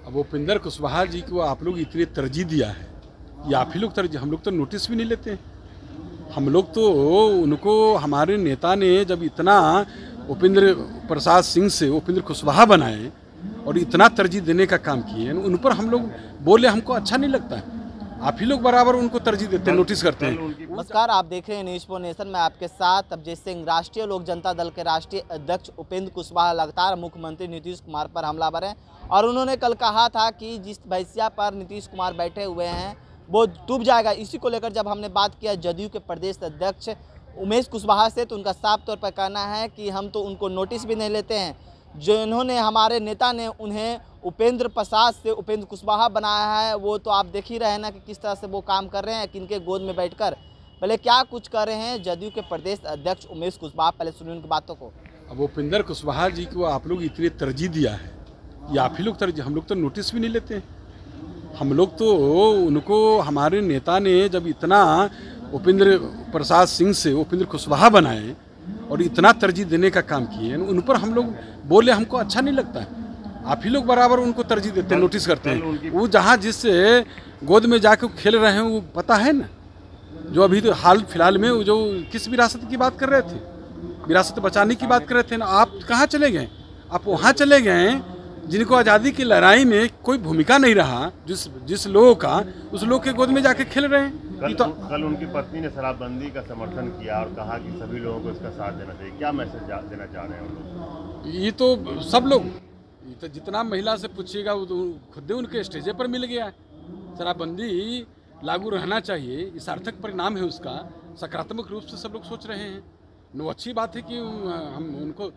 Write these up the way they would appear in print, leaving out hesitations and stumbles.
अब उपेंद्र कुशवाहा जी को आप लोग इतनी तरजीह दिया है, ये आप ही लोग तरजीह, हम लोग तो नोटिस भी नहीं लेते हैं। हम लोग तो उनको, हमारे नेता ने जब इतना उपेंद्र प्रसाद सिंह से उपेंद्र कुशवाहा बनाए और इतना तरजीह देने का काम किए, उन पर हम लोग बोले हमको अच्छा नहीं लगता है। आप ही लोग बराबर उनको तरजीह देते हैं, नोटिस करते हैं। नमस्कार, आप देख रहे हैं न्यूज़ फॉर नेशन में आपके साथ अभिजीत सिंह। राष्ट्रीय लोक जनता दल के राष्ट्रीय अध्यक्ष उपेंद्र कुशवाहा लगातार मुख्यमंत्री नीतीश कुमार पर हमलावर हैं और उन्होंने कल कहा था कि जिस भैंसिया पर नीतीश कुमार बैठे हुए हैं वो डूब जाएगा। इसी को लेकर जब हमने बात किया जदयू के प्रदेश अध्यक्ष उमेश कुशवाहा से, तो उनका साफ तौर पर कहना है कि हम तो उनको नोटिस भी नहीं लेते हैं। जिन्होंने हमारे नेता ने उन्हें उपेंद्र प्रसाद से उपेंद्र कुशवाहा बनाया है, वो तो आप देख ही रहे हैं ना कि किस तरह से वो काम कर रहे हैं, किनके गोद में बैठकर। पहले क्या कुछ कर रहे हैं जदयू के प्रदेश अध्यक्ष उमेश कुशवाहा, पहले सुनिए उनकी बातों को। अब उपेंद्र कुशवाहा जी को आप लोग इतनी तरजीह दिया है, ये आप ही लोग तरजीह, हम लोग तो नोटिस भी नहीं लेते हैं। हम लोग तो उनको, हमारे नेता ने जब इतना उपेंद्र प्रसाद सिंह से उपेंद्र कुशवाहा बनाए और इतना तरजीह देने का काम किए, उन पर हम लोग बोले हमको अच्छा नहीं लगता है। आप ही लोग बराबर उनको तरजीह देते हैं, नोटिस करते हैं। वो जहाँ जिससे गोद में जाके खेल रहे हैं वो पता है ना, जो अभी तो हाल फिलहाल में वो जो किस विरासत की बात कर रहे थे, विरासत बचाने की बात कर रहे थे ना। आप कहाँ चले गए? आप वहाँ चले गए जिनको आज़ादी की लड़ाई में कोई भूमिका नहीं रहा, जिस लोगों का, उस लोग के गोद में जाके खेल रहे हैं। कल उनकी पत्नी ने शराबबंदी का समर्थन किया और कहा कि सभी लोगों को इसका साथ देना चाहिए। क्या मैसेज देना चाह रहे हैं? ये तो सब लोग, ये तो जितना महिला से पूछिएगा वो तो खुद उनके स्टेजे पर मिल गया है। शराबबंदी लागू रहना चाहिए, ये सार्थक परिणाम है उसका, सकारात्मक रूप से सब लोग सोच रहे हैं। वो अच्छी बात है कि हम उनको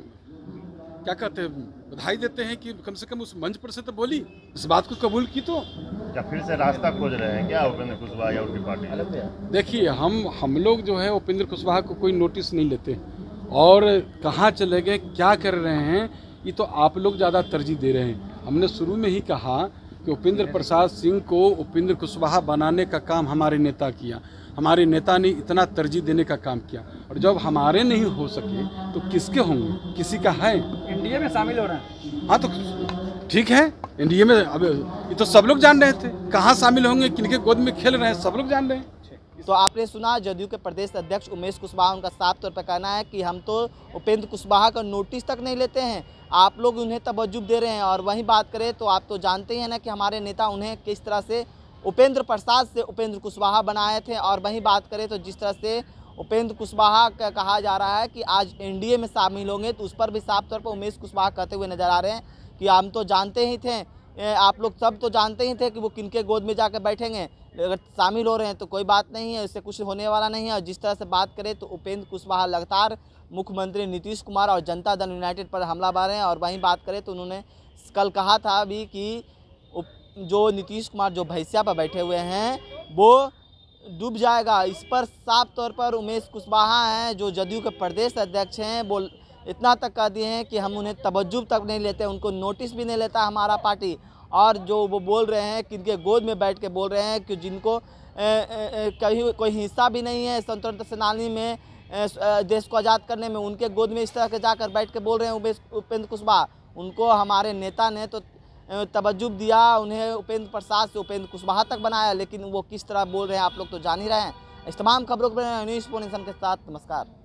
क्या कहते हैं, बधाई देते हैं कि कम से कम उस मंच पर से तो बोली, इस बात को कबूल की। तो क्या फिर से रास्ता खोज रहे हैं क्या उपेंद्र कुशवाहा या उनकी पार्टी? देखिए, हम लोग जो है उपेंद्र कुशवाहा को कोई नोटिस नहीं लेते और कहाँ चले गए, क्या कर रहे हैं, ये तो आप लोग ज़्यादा तरजीह दे रहे हैं। हमने शुरू में ही कहा कि उपेंद्र प्रसाद सिंह को उपेंद्र कुशवाहा बनाने का काम हमारे नेता किया, हमारे नेता ने इतना तरजीह देने का काम किया, और जब हमारे नहीं हो सके तो किसके होंगे? किसी का है। एनडीए में शामिल हो रहे हैं। हाँ तो ठीक है, एनडीए में अब ये तो सब लोग जान रहे थे, कहाँ शामिल होंगे, किनके गोद में खेल रहे हैं, सब लोग जान रहे हैं। तो आपने सुना जदयू के प्रदेश अध्यक्ष उमेश कुशवाहा, उनका साफ तौर पर कहना है कि हम तो उपेंद्र कुशवाहा का नोटिस तक नहीं लेते हैं, आप लोग उन्हें तवज्जुह दे रहे हैं। और वहीं बात करें तो आप तो जानते ही हैं ना कि हमारे नेता उन्हें किस तरह से उपेंद्र प्रसाद से उपेंद्र कुशवाहा बनाए थे। और वहीं बात करें तो जिस तरह से उपेंद्र कुशवाहा का कहा जा रहा है कि आज एनडीए में शामिल होंगे, तो उस पर भी साफ तौर पर उमेश कुशवाहा कहते हुए नजर आ रहे हैं कि हम तो जानते ही थे, आप लोग सब तो जानते ही थे कि वो किनके गोद में जाकर बैठेंगे। अगर शामिल हो रहे हैं तो कोई बात नहीं है, इससे कुछ होने वाला नहीं है। और जिस तरह से बात करें तो उपेंद्र कुशवाहा लगातार मुख्यमंत्री नीतीश कुमार और जनता दल यूनाइटेड पर हमलावर हैं। और वहीं बात करें तो उन्होंने कल कहा था अभी कि जो नीतीश कुमार जो भैंसिया पर बैठे हुए हैं वो डूब जाएगा। इस पर साफ तौर पर उमेश कुशवाहा हैं जो जदयू के प्रदेश अध्यक्ष हैं, वो इतना तक कह दिए हैं कि हम उन्हें तवज्जुह तक नहीं लेते, उनको नोटिस भी नहीं लेता हमारा पार्टी। और जो वो बोल रहे हैं किनके गोद में बैठ के बोल रहे हैं कि जिनको कहीं कोई हिस्सा भी नहीं है स्वतंत्रता सेनानी में, देश को आज़ाद करने में, उनके गोद में इस तरह के जाकर बैठ के बोल रहे हैं उपेंद्र कुशवाहा। उनको हमारे नेता ने तो तवज्जुह दिया, उन्हें उपेंद्र प्रसाद से उपेंद्र कुशवाहा तक बनाया, लेकिन वो किस तरह बोल रहे हैं आप लोग तो जान ही रहे हैं। इस तमाम खबरों पर न्यूज़ फॉर नेशन के साथ नमस्कार।